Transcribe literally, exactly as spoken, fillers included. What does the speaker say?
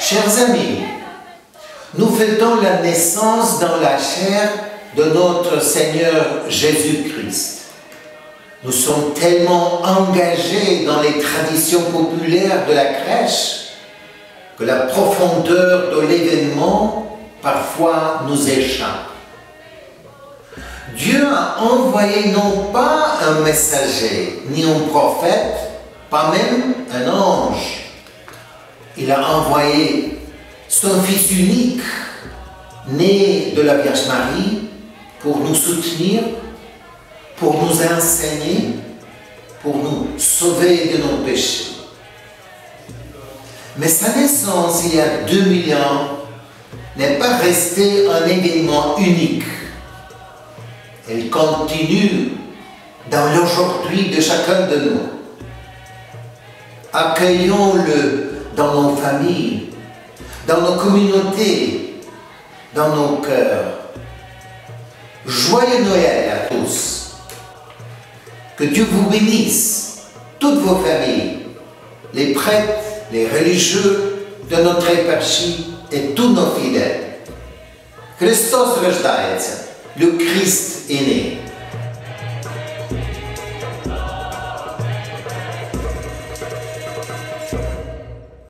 Chers amis, nous fêtons la naissance dans la chair de notre Seigneur Jésus-Christ. Nous sommes tellement engagés dans les traditions populaires de la crèche que la profondeur de l'événement parfois nous échappe. Dieu a envoyé non pas un messager, ni un prophète, pas même un ange. Il a envoyé son Fils unique, né de la Vierge Marie, pour nous soutenir, pour nous enseigner, pour nous sauver de nos péchés. Mais sa naissance, il y a deux mille ans, n'est pas restée un événement unique. Elle continue dans l'aujourd'hui de chacun de nous. Accueillons-le dans nos familles, dans nos communautés, dans nos cœurs. Joyeux Noël à tous. Que Dieu vous bénisse, toutes vos familles, les prêtres, les religieux de notre éparchie et tous nos fidèles. Christos rождається, le Christ est né.